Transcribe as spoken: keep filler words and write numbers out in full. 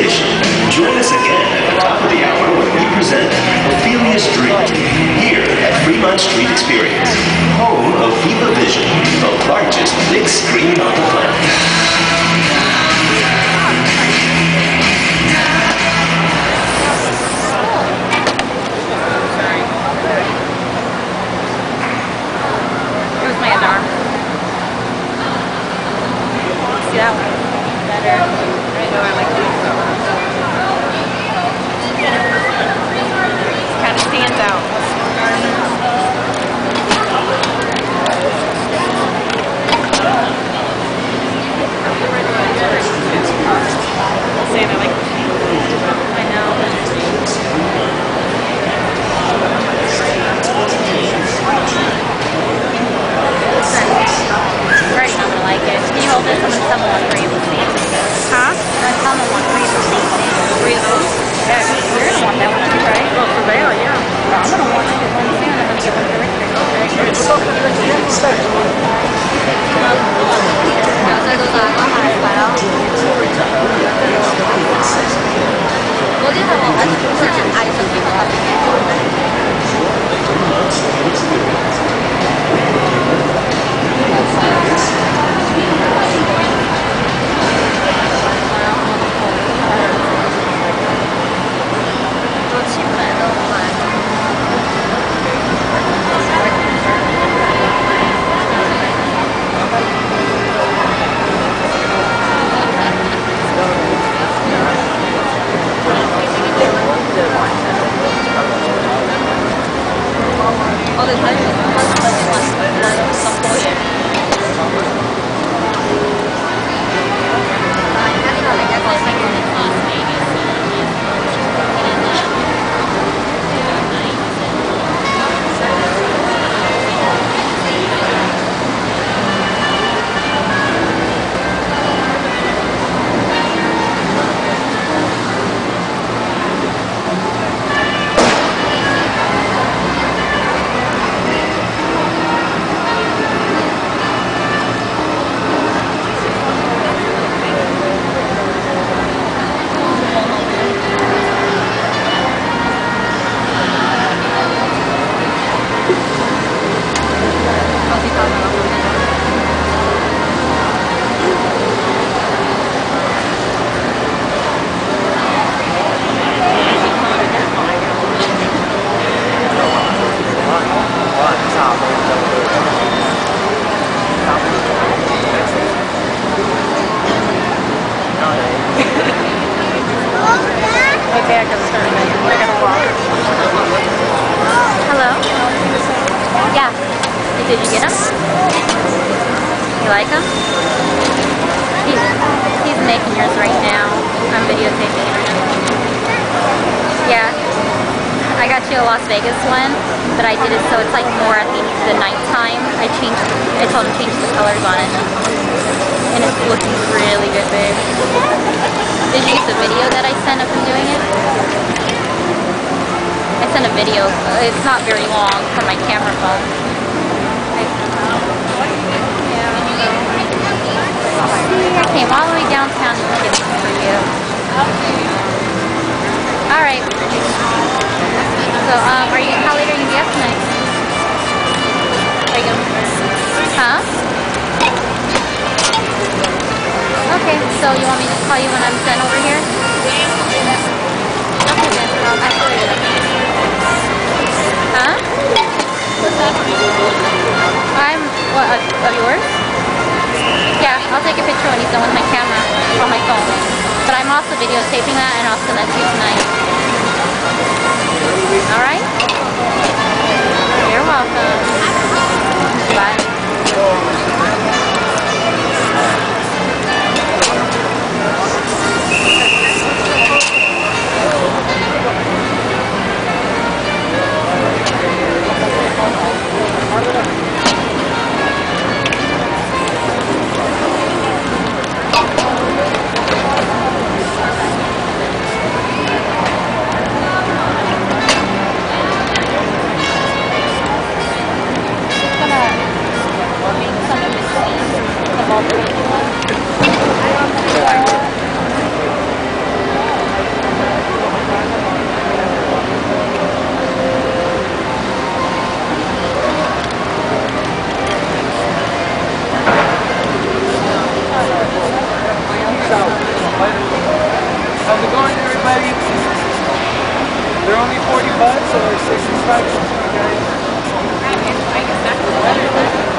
edition. Join us again at the top of the hour when we present Ophelia Street here at Fremont Street Experience, home of Viva Vision, the largest big screen on the planet. That one better. I know I like these so much. It kind of stands out. Saying I like the I know. Already know I'm gonna like it. Can you hold this? I'm gonna sell one for you. Huh? I'm gonna sell one for you. Three of those? Yeah, you're gonna want that one too, right? Oh, for Vail, yeah. Well, I'm gonna want to get one too, and I'm gonna get one for Richard. Okay, I gotta start. I gotta walk. Hello? Yeah. Did you get him? You like him? He's, he's making yours right now. I'm videotaping it right now. Yeah. I got you a Las Vegas one, but I did it so it's like more at the, the nighttime. I changed, I told him to change the colors on it. And it's looking really good, babe. Did you get the video that I sent of him doing it? I sent a video. It's not very long from my camera phone. I, yeah, so. See, I came all the way downtown to get this for you. Alright. So, um, are you, how late are you going to be up tonight? Are you going to, huh? Okay, so you want me to call you when I'm done over here? Okay then, um, I saw you. Huh? I'm, what, uh, of yours? Yeah, I'll take a picture when he's done with my camera on my phone. But I'm also videotaping that and I'll send that to you tonight. Alright? You're welcome. Bye. buddy. They're only forty bucks or sixty-five. Okay.